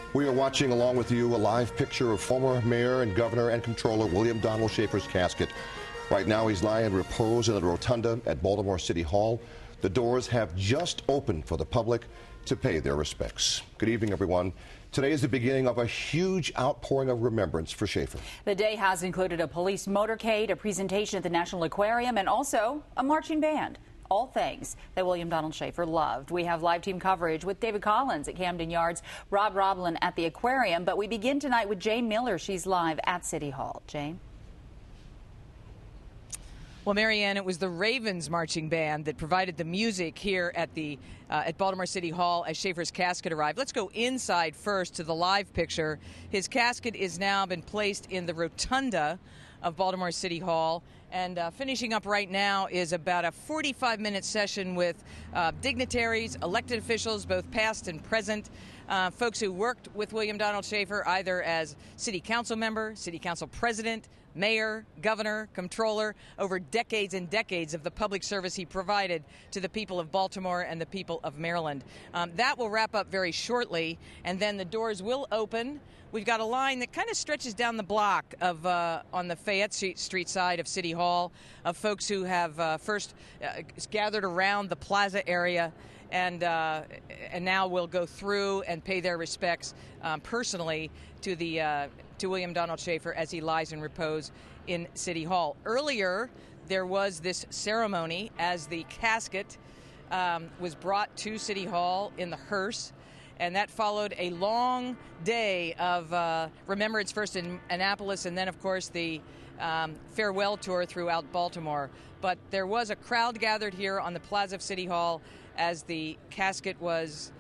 We are watching along with you a live picture of former Mayor and Governor and Comptroller William Donald Schaefer's casket. Right now he's lying in repose in the rotunda at Baltimore City Hall. The doors have just opened for the public to pay their respects. Good evening, everyone. Today is the beginning of a huge outpouring of remembrance for Schaefer. The day has included a police motorcade, a presentation at the National Aquarium, and also a marching band. All things that William Donald Schaefer loved. We have live team coverage with David Collins at Camden Yards, Rob Roblin at the Aquarium, but we begin tonight with Jayne Miller. She's live at City Hall. Jayne? Well, Marianne, it was the Ravens marching band that provided the music here at the at Baltimore City Hall as Schaefer's casket arrived. Let's go inside first to the live picture. His casket is now been placed in the rotunda of Baltimore City Hall. And finishing up right now is about a 45-minute session with dignitaries, elected officials, both past and present, folks who worked with William Donald Schaefer either as city council member, city council president, mayor, governor, comptroller, over decades and decades of the public service he provided to the people of Baltimore and the people of Maryland. That will wrap up very shortly, and then the doors will open. We've got a line that kind of stretches down the block of on the Fayette Street side of City Hall of folks who have first gathered around the plaza area and now will go through and pay their respects personally to William Donald Schaefer as he lies in repose in City Hall. Earlier, there was this ceremony as the casket was brought to City Hall in the hearse. And that followed a long day of remembrance, first in Annapolis and then, of course, the farewell tour throughout Baltimore. But there was a crowd gathered here on the plaza of City Hall as the casket was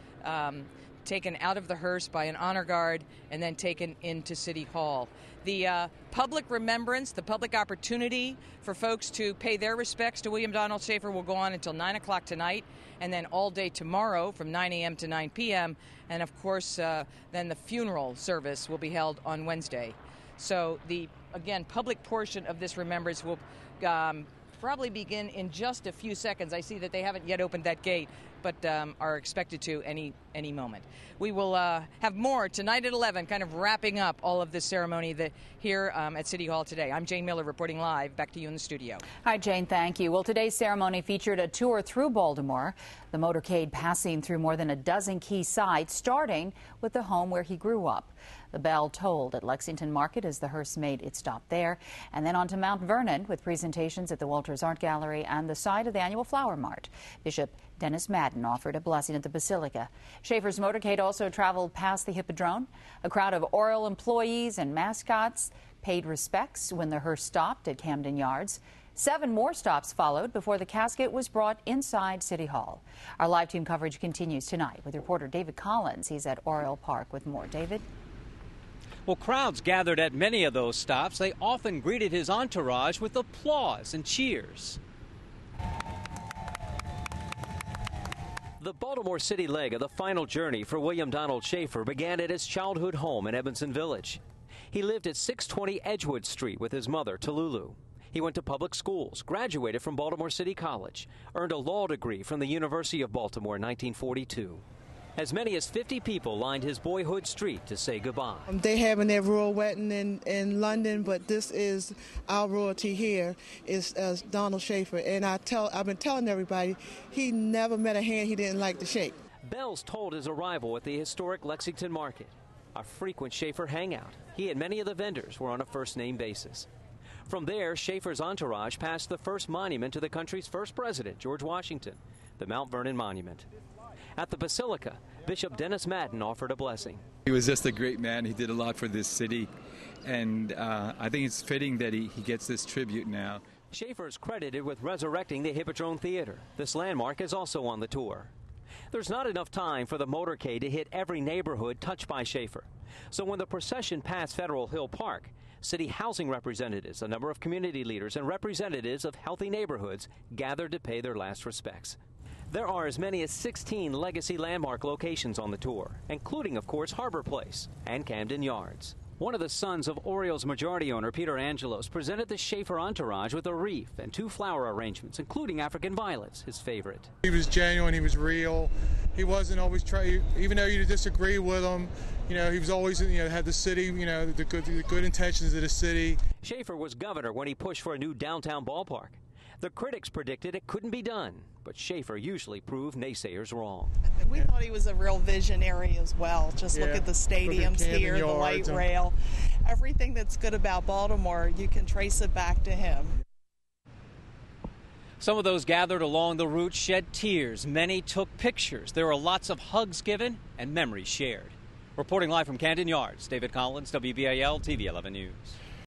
taken out of the hearse by an honor guard and then taken into City Hall. The public remembrance, the public opportunity for folks to pay their respects to William Donald Schaefer will go on until 9 o'clock tonight and then all day tomorrow from 9 a.m. to 9 p.m. And, of course, then the funeral service will be held on Wednesday. So the, again, public portion of this remembrance will probably begin in just a few seconds. I see that they haven't yet opened that gate, but are expected to any moment. We will have more tonight at 11, kind of wrapping up all of this ceremony here at City Hall today. I'm Jayne Miller reporting live. Back to you in the studio. Hi, Jayne. Thank you. Well, today's ceremony featured a tour through Baltimore, the motorcade passing through more than a dozen key sites, starting with the home where he grew up. The bell tolled at Lexington Market as the hearse made its stop there, and then on to Mount Vernon with presentations at the Walters Art Gallery and the site of the annual Flower Mart. Bishop Dennis Madden offered a blessing at the Basilica. Schaefer's motorcade also traveled past the Hippodrome. A crowd of Oriole employees and mascots paid respects when the hearse stopped at Camden Yards. 7 more stops followed before the casket was brought inside City Hall. Our live team coverage continues tonight with reporter David Collins. He's at Oriole Park with more. David? Well, crowds gathered at many of those stops. They often greeted his entourage with applause and cheers. The Baltimore City leg of the final journey for William Donald Schaefer began at his childhood home in Evanston Village. He lived at 620 Edgewood Street with his mother, Talulu. He went to public schools, graduated from Baltimore City College, earned a law degree from the University of Baltimore in 1942. As many as 50 people lined his boyhood street to say goodbye. They having their royal wedding in London, but this is our royalty here is Donald Schaefer. And I've been telling everybody he never met a hand he didn't like to shake. Bells tolled his arrival at the historic Lexington Market, a frequent Schaefer hangout. He and many of the vendors were on a first-name basis. From there, Schaefer's entourage passed the first monument to the country's first president, George Washington, the Mount Vernon Monument. At the Basilica, Bishop Dennis Madden offered a blessing. He was just a great man. He did a lot for this city, and I think it's fitting that he gets this tribute now. Schaefer is credited with resurrecting the Hippodrome Theater. This landmark is also on the tour. There's not enough time for the motorcade to hit every neighborhood touched by Schaefer. So when the procession passed Federal Hill Park, city housing representatives, a number of community leaders, and representatives of healthy neighborhoods gathered to pay their last respects. There are as many as 16 legacy landmark locations on the tour, including, of course, Harbor Place and Camden Yards. One of the sons of Orioles majority owner Peter Angelos presented the Schaefer entourage with a wreath and 2 flower arrangements, including African violets, his favorite. He was genuine, he was real. He wasn't always trying, even though you disagree with him, he was always, had the city, the good intentions of the city. Schaefer was governor when he pushed for a new downtown ballpark. The critics predicted it couldn't be done, but Schaefer usually proved naysayers wrong. We thought he was a real visionary as well. Just look at the stadiums here, the light rail. Everything that's good about Baltimore, you can trace it back to him. Some of those gathered along the route shed tears. Many took pictures. There were lots of hugs given and memories shared. Reporting live from Camden Yards, David Collins, WBAL-TV 11 News.